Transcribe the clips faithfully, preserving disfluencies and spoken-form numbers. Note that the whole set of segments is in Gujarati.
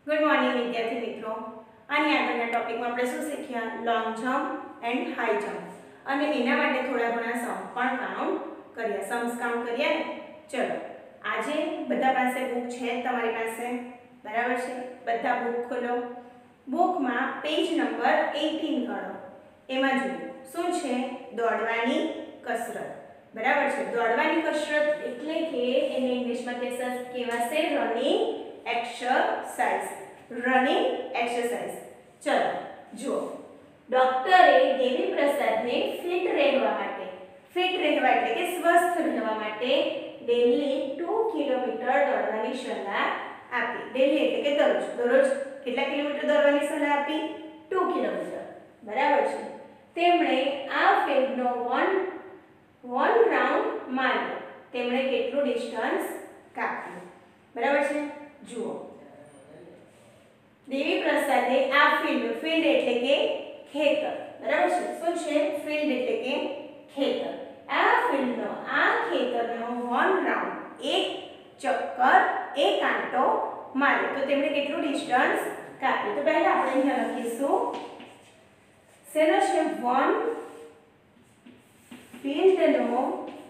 ગુડ મોર્નિંગ વિદ્યાર્થી મિત્રો. આની આગળના ટોપિકમાં આપણે શું શીખ્યા? Long jump and high jump અને એના માટે થોડા ઘણા સમ પણ કાઉન્ટ કર્યા. सम्स કાઉન્ટ કર્યા ને. ચલો આજે બધા પાસે બુક છે તમારી પાસે, બરાબર છે? બધા બુક ખોલો. બુકમાં પેજ નંબર અઠાર કાઢો. એમાં જુઓ શું છે? દોડવાની કસરત. બરાબર છે? દોડવાની કસરત એટલે કે એને ઇંગ્લિશમાં કહેવાશે રનિંગ एक्सरसाइज. Running exercise. चलो जो डॉक्टरे देवी प्रसाद ने फिट रहवा माटे फिट रहवा એટલે કે સ્વસ્થ રહેવા માટે ડેલી दो કિલોમીટર દોડવાની સલાહ આપી. ડેલી એટલે કે દરરોજ દરરોજ કેટલા કિલોમીટર દોડવાની સલાહ આપી? दो કિલોમીટર. બરાબર છે? તેમણે આ ફિલ્ડનો વન વન રાઉન્ડ માર્યો. તેમણે કેટલું ડિસ્ટન્સ કાપ્યું? બરાબર છે? જુઓ દેવી પ્રસાદે આ ફિલ્ડ ફિલ્ડ એટલે કે ખેતર, બરાબર છે? શું છે? ફિલ્ડ એટલે કે ખેતર. આ ફિલ્ડનો આ ખેતરનો વન રાઉન્ડ એક ચક્કર એક આંટો માર્યો. તો તેમણે કેટલું ડિસ્ટન્સ કાપ્યું? તો પહેલા આપણે અહીંયા લખીશું શેનો છે? વન ફિલ્ડનો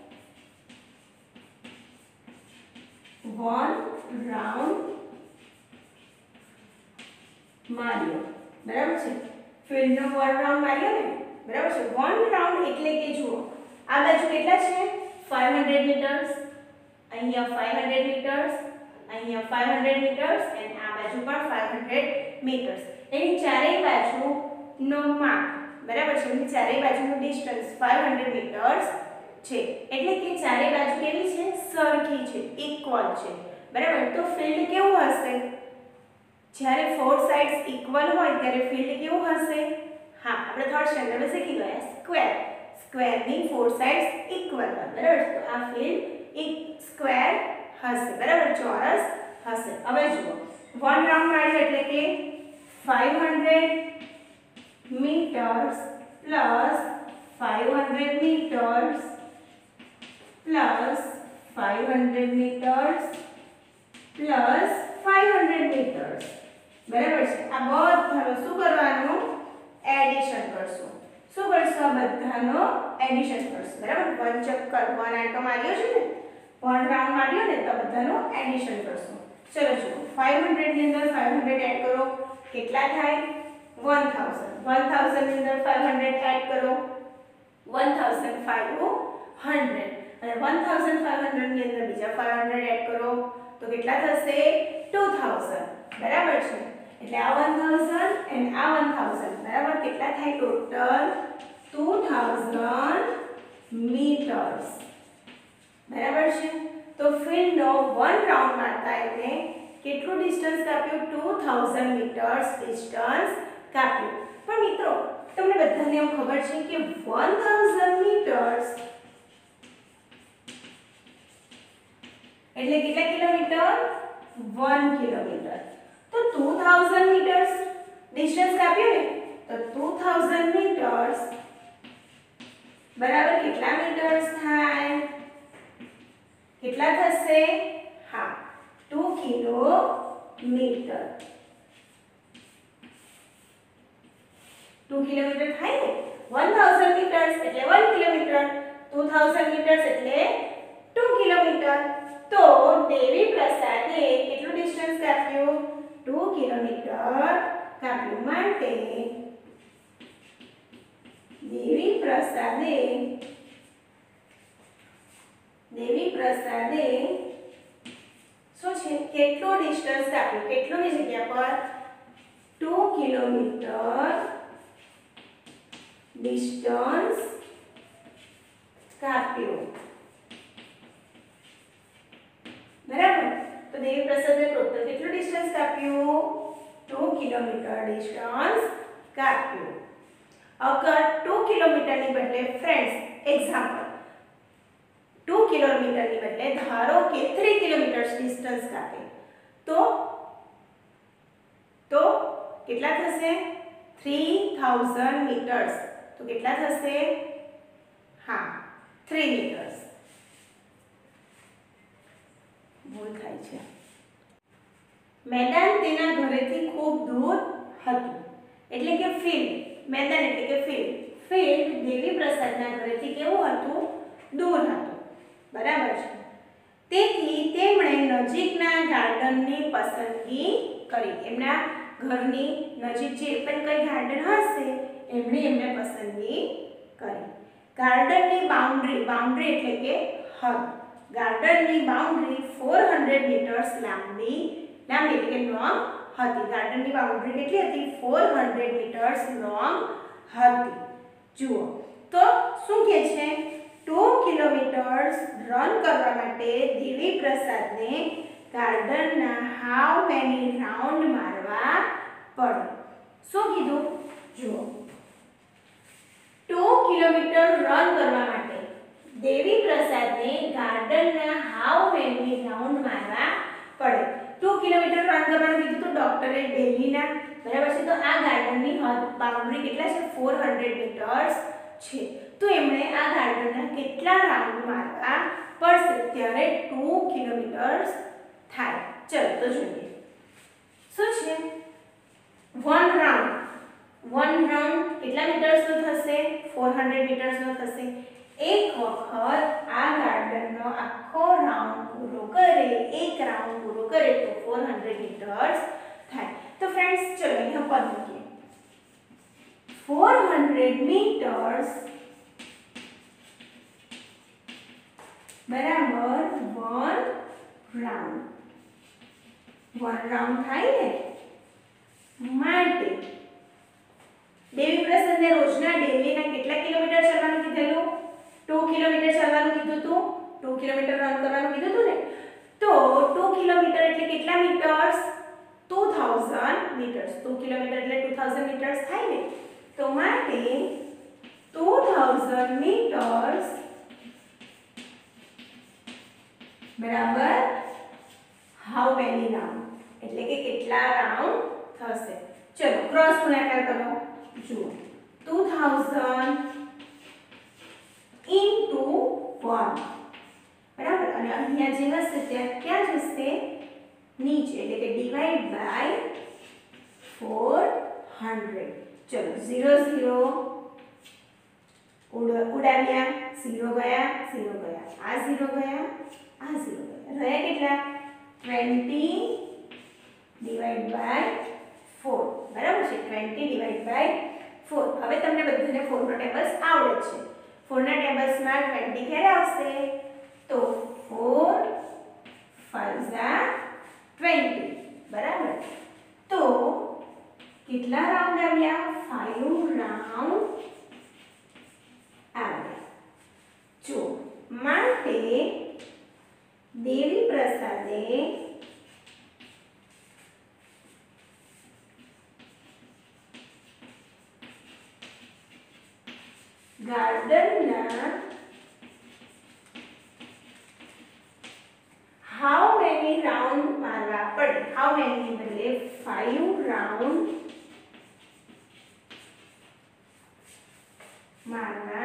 વન રાઉન્ડ માર્યો. બરાબર છે? ફિલ્ડનો વન રાઉન્ડ માર્યો ને. બરાબર છે? વન રાઉન્ડ એટલે કે જુઓ આ બાજુ કેટલા છે? પાંચસો મીટર્સ, અહીંયા પાંચસો મીટર્સ, અહીંયા પાંચસો મીટર્સ અને આ બાજુ પણ પાંચસો મીટર્સ. એની ચારેય બાજુનો માપ, બરાબર છે? એની ચારેય બાજુનું ડિસ્ટન્સ પાંચસો મીટર્સ છે. એટલે કે ચારેય બાજુ કેવી છે? સરખી છે, ઇક્વલ છે. બરાબર? તો ફિલ્ડ કેવું હશે? જ્યારે ફોર સાઇડ્સ ઇક્વલ હોય ત્યારે ફિલ્ડ કેવું હશે? હા, આપણે થર્ડ સ્ટેન્ડર્ડમાં શીખી ગયા સ્ક્વેર. સ્ક્વેરની ફોર સાઇડ્સ ઇક્વલ હોય. બરાબર? તો આ ફિલ્ડ એક સ્ક્વેર હશે. બરાબર? ચોરસ હશે. હવે જુઓ વન રાઉન્ડ માર્યો એટલે કે પાંચસો મીટર્સ પ્લસ પાંચસો મીટર્સ પ્લસ પાંચસો મીટર્સ પ્લસ પાંચસો મીટર્સ. બરાબર છે? આ બધાનું શું કરવાનું? એડિશન કરશું. શું કરશું? આ બધાનો એડિશન કરશું. બરાબર? વન ચક્કર વન આંટો માર્યો છે ને, વન રાઉન્ડ માર્યો ને, તો બધાનું એડિશન કરશું. ચલો જુઓ પાંચસો ની અંદર પાંચસો એડ કરો. કેટલા થાય? એક હજાર. એક હજાર ની અંદર પાંચસો એડ કરો. એક હજાર પાંચસો અને એક હજાર પાંચસો ની અંદર બીજા પાંચસો એડ કરો તો કેટલા થશે? दो हज़ार. બરાબર છે? એટલે આ एक हज़ार અને આ एक हज़ार બરાબર કેટલા થાય? ટોટલ दो हज़ार મીટર્સ. બરાબર છે? તો ફિલ્ડનો વન રાઉન્ડ મારતા એટલે કેટલું ડિસ્ટન્સ કાપ્યું? दो हज़ार મીટર્સ ડિસ્ટન્સ કાપ્યું. પણ મિત્રો તમને બધાને એવું ખબર છે કે एक हज़ार મીટર્સ એટલે કેટલા કિલોમીટર? एक કિલોમીટર. તો दो हज़ार મીટર્સ ડિસ્ટન્સ કાપ્યું ને, તો दो हज़ार મીટર્સ બરાબર કેટલા મીટર્સ થાય? કેટલા થશે? હા, दो કિલોમીટર. दो કિલોમીટર થાય ને. एक हज़ार મીટર્સ એટલે एक કિલોમીટર, दो हज़ार મીટર્સ એટલે दो કિલોમીટર. તો દેવી પ્રસાદે કેટલું ડિસ્ટન્સ કાપ્યું? दो કિલોમીટર કાપ્યું. માટે દેવી પ્રસાદે દેવી પ્રસાદે શું છે? કેટલું ડિસ્ટન્સ કાપ્યું? કેટલુંની જગ્યા પર? दो કિલોમીટર ડિસ્ટન્સ કાપ્યું. બરાબર? તો દેવી પ્રસાદે ટોટલ કેટલું ડિસ્ટન્સ કાપ્યું? दो કિલોમીટર ડિસ્ટન્સ કાપ્યું. અગર दो કિલોમીટરની બદલે ફ્રેન્ડ્સ એક્ઝામ્પલ दो કિલોમીટરની બદલે ધારો કે तीन કિલોમીટર ડિસ્ટન્સ કાપે તો તો કેટલા થશે? तीन हज़ार મીટર્સ. તો કેટલા થશે? હા, तीन મીટર્સ. ભૂલ થાય છે. मैदान तेना घरेथी खूब दूर हतुं એટલે કે ફિલ્ડ मैदान એટલે કે ફિલ્ડ ફિલ્ડ દેવી પ્રસાદના ઘરેથી કેવું હતું દૂર હતું બરાબર છે તેથી તેમણે નજીકના ગાર્ડનની પસંદગી કરી એમના ઘરની નજીક જે પણ કઈ ગાર્ડન હશે એમણે એમને પસંદગી કરી ગાર્ડનની બાઉન્ડ્રી બાઉન્ડ્રી એટલે કે હદ ગાર્ડનની બાઉન્ડ્રી four hundred મીટર્સ લાંબી લાંબી એટલે કે લોંગ હતી ગાર્ડનની બાઉન્ડ્રી કેટલી હતી four hundred મીટર્સ લોંગ હતી જુઓ તો શું કહે છે two કિલોમીટર્સ રન કરવા માટે દેવી પ્રસાદને ગાર્ડનના હાઉ મેની રાઉન્ડ મારવા પડે શું કીધું જુઓ two કિલોમીટર રન કરવા માટે દેવી પ્રસાદને ગાર્ડનના હાઉ મેની રાઉન્ડ મારવા પડે two કિલોમીટર રન કરવાનું કીધું તો ડોક્ટરે ડેલીના બરાબર છે તો આ ગાર્ડનની બાઉન્ડ્રી કેટલા છે four hundred મીટર્સ છે તો એમણે આ ગાર્ડનના કેટલા રાઉન્ડ મારવા પડશે ત્યારે two કિલોમીટર્સ થાય ચલો તો જોઈએ શું છે one રાઉન્ડ one રાઉન્ડ કેટલા મીટર્સનો થશે four hundred મીટર્સનો થશે એક વખત આ ગાર્ડનનો આખો રાઉન્ડ પૂરો કરે એક રાઉન્ડ પૂરો કરે તો four hundred મીટર્સ થાય તો ફ્રેન્ડ્સ ચલો અહીંયા પદ મૂકીએ four hundred મીટર્સ બરાબર one રાઉન્ડ one રાઉન્ડ થાય ને માટે દેવી પ્રસાદને રોજના ડેલીના કેટલા કિલોમીટર ચાલવાનું કીધેલું two કિલોમીટર ચાલવાનું કીધું હતું two કિલોમીટર રન કરવાનું કીધું હતું ને તો two કિલોમીટર એટલે કેટલા metres two thousand metres two kilometre એટલે two thousand મીટર્સ થાય ને તો માટે two thousand મીટર્સ બરાબર હાઉ મેની રાઉન્ડ એટલે કે કેટલા રાઉન્ડ થશે ચલો ક્રોસ ગુણાકાર કરો જુઓ two thousand into one બરાબર અને અહીંયા જે હશે ત્યાં ક્યાં જશે નીચે એટલે કે ડિવાઇડ બાય four hundred ચલો zero zero ઉડાવ્યા zero ગયા zero ગયા આ zero ગયા આ zero ગયા રહ્યા કેટલા twenty ડિવાઇડ બાય four બરાબર છે twenty ડિવાઇડ બાય four હવે તમને બધાને four નો ટેબલ્સ આવડે છે four ના ટેબલ્સ માં twenty ક્યારે આવશે તો four five twenty બરાબર તો કેટલા રાઉન્ડ આવ્યા five રાઉન્ડ આવ્યા જો માટે દેવી પ્રસાદે ગાર્ડનના હાઉ મેની રાઉન્ડ મારવા પડે હાઉ મેની બદલે five રાઉન્ડ મારવા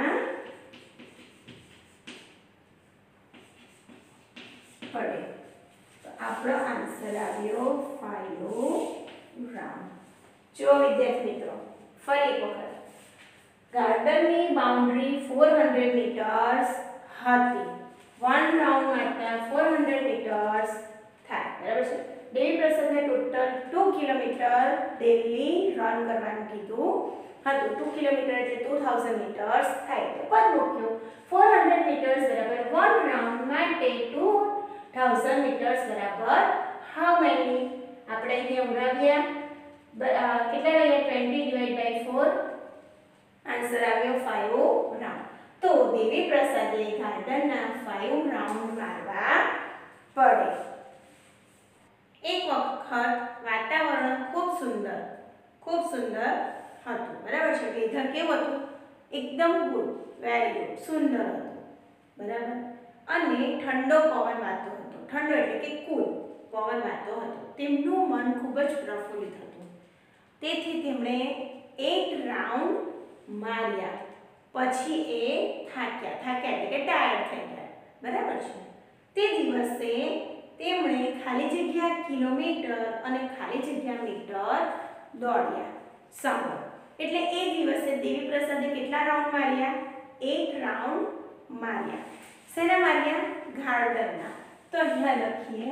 પડે તો આપણો આન્સર આવ્યો five રાઉન્ડ જો વિદ્યાર્થી મિત્રો ફરી એક વખત ગાર્ડનની બાઉન્ડ્રી four hundred મીટર્સ હતી one રાઉન્ડ માટે four hundred મીટર્સ થાય બરાબર છે દેવી પ્રસાદને total two kilometre daily run કરવાનું કીધું હતું two કિલોમીટર એટલે two thousand મીટર્સ થાય તો પદ મૂક્યું four hundred મીટર્સ બરાબર one રાઉન્ડ માટે two thousand મીટર્સ બરાબર હાઉ મેની આપણે અહીંયા ઉડાવ્યા કેટલા રહ્યા twenty divide by four answer આવ્યો five રાઉન્ડ તો દેવી પ્રસાદે ગાર્ડનના five રાઉન્ડ મારવા પડે એક વખત વાતાવરણ ખૂબ સુંદર ખૂબ સુંદર હતું બરાબર છે વેધર કેવું હતું એકદમ ગુડ વેરી ગુડ સુંદર હતું બરાબર અને ઠંડો પવન વાતો હતો ઠંડો એટલે કે કુલ પવન વાતો હતો તેમનું મન ખૂબ જ પ્રફુલ્લિત હતું તેથી તેમણે eight રાઉન્ડ માર્યા પછી એ થાક્યા થાક્યા એટલે કે ટાયર્ડ થઈ ગયા બરાબર છે તે દિવસે તેમણે ખાલી જગ્યા કિલોમીટર અને ખાલી જગ્યા મીટર દોડ્યા. સાંભળો, એટલે એ દિવસે દેવી પ્રસાદે કેટલા રાઉન્ડ માર્યા? એક રાઉન્ડ માર્યા. શેના માર્યા? ગાર્ડનના. તો અહીંયા લખીએ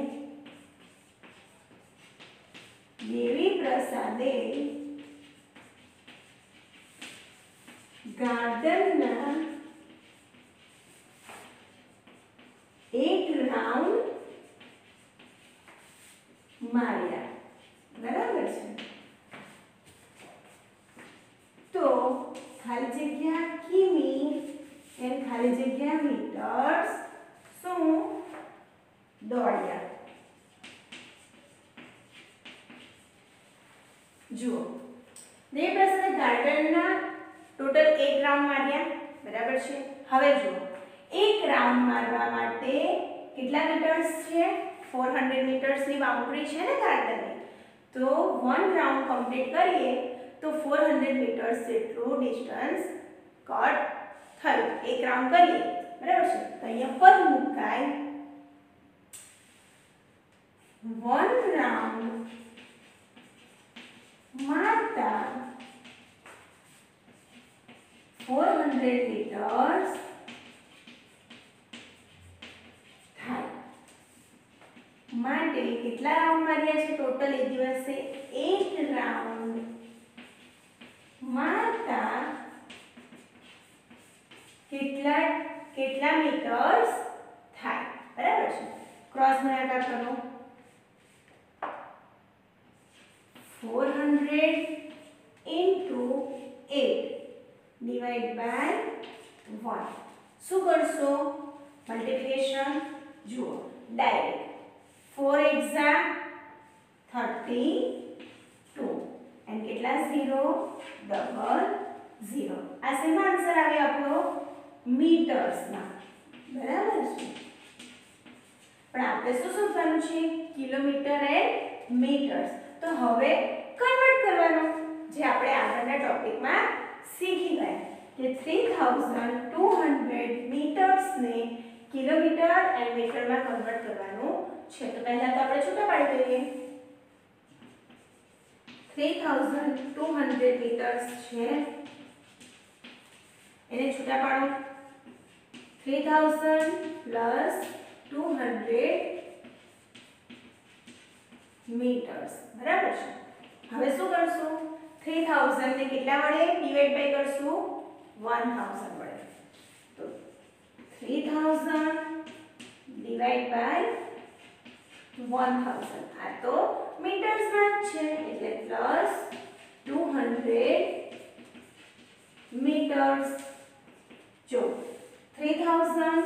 દેવી પ્રસાદે ગાર્ડનના એક રાઉન્ડ માર્યા. બરાબર છે. તો ખાલી જગ્યા કિમી એન્ડ ખાલી જગ્યા મીટર્સ શું દોડ્યા. જુઓ, દેવી પ્રસાદે ગાર્ડનના ટોટલ એક રાઉન્ડ માર્યા. બરાબર છે. હવે જુઓ, એક રાઉન્ડ મારવા માટે કેટલા મીટર્સ છે? ચારસો મીટર્સ ની બાઉન્ડ્રી છે ને ગાર્ડનની. તો વન રાઉન્ડ કમ્પ્લીટ કરીએ તો ચારસો મીટર્સ જેટલું ડિસ્ટન્સ કટ થયું. એક રાઉન્ડ કરીએ. બરાબર છે. તો અહીંયા પદ મુકાય વન રાઉન્ડ મારતા ચારસો મીટર્સ માટે કેટલા રાઉન્ડ માર્યા છે ટોટલ એક દિવસે? એક રાઉન્ડ મારતા કેટલા કેટલા મીટર્સ થાય? બરાબર છે. ક્રોસ ગુણાકાર કરો. ચારસો into eight divided by one. શું કરશો? મલ્ટીપ્લિકેશન. જુઓ, direct four exa thirty-two and કેટલા ઝીરો? Double zero. આ શેમાં આન્સર આવે આપણો? મીટર્સમાં. બરાબર છે. પણ આપણે શું શોધવાનું છે? Kilometre and metres. તો હવે કન્વર્ટ કરવાનું, જે આપણે આગળના ટોપિકમાં શીખી ગયા કે three thousand two hundred metres ને કિલોમીટર એન્ડ મીટરમાં કન્વર્ટ કરવાનું છે. તો પહેલા તો આપણે છૂટા પાડી દઈએ. three thousand two hundred metres છે, એને છૂટા પાડો. three thousand plus two hundred metres. બરાબર છે. હવે શું કરશું? three thousand ને કેટલા વડે ડિવાઈડ બાય કરશું? one thousand વડે. તો three thousand divide by one thousand. આ તો મીટર્સમાં છે એટલે પ્લસ two hundred મીટર્સ. જો three thousand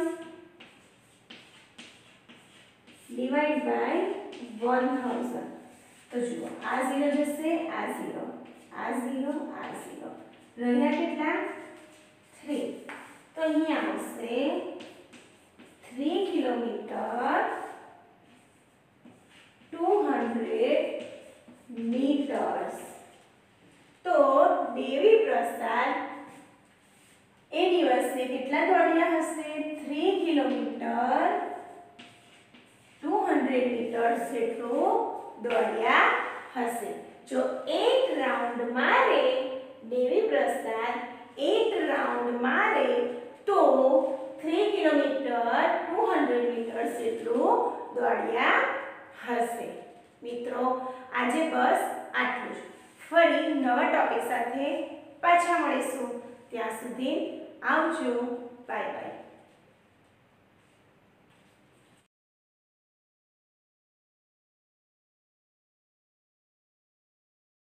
divide by one thousand. તો જુઓ, આ ઝીરો જશે, આ ઝીરો, આ ઝીરો, આ ઝીરો. રહ્યા કેટલા? three. તો અહીંયા આવશે three kilometre two hundred metres. તો દેવી પ્રસાદ એ દિવસે કેટલા દોડ્યા હશે? three kilometre two hundred metres જેટલું દોડ્યા હશે. જો એક રાઉન્ડ મારે દેવી પ્રસાદ એક રાઉન્ડ મારે તો three kilometre two hundred metres જેટલું દોડ્યા હશે. મિત્રો, આજે બસ આટલું જ. ફરી નવા ટોપિક સાથે પાછા મળીશું. ત્યાં સુધી આવજો. Bye by.